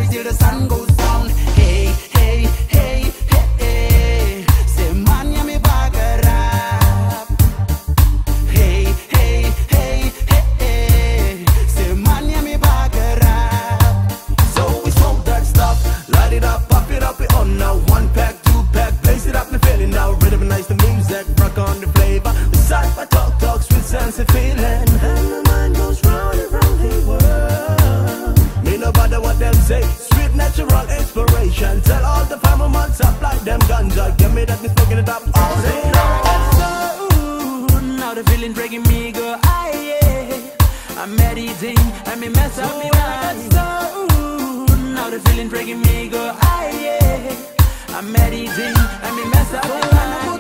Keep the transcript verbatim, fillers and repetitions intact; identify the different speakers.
Speaker 1: story till the sun goes down. Hey, hey, hey, hey, hey. Say man, ya me bagarap. Hey, hey, hey, hey, hey. Say man, ya me bagarap.
Speaker 2: So we smoke that stuff, light it up, pop it up, it on now. One pack, two pack, blaze it up, me feeling now. Rhythm nice, the music, rock on the flavor. Beside my talk, talk, sweet sense of feeling. And my mind goes round and round the world. Me no bother what them say, sweet natural inspiration. Tell all the farmer man stop like them ganja. Give me that, me smoking it up all day long.
Speaker 1: So now the feeling breaking me go, aye, yeah. I'm meditating, I me mess up me mind. So now the feeling breaking me go, aye, yeah. I'm meditating, I me mess up me mind.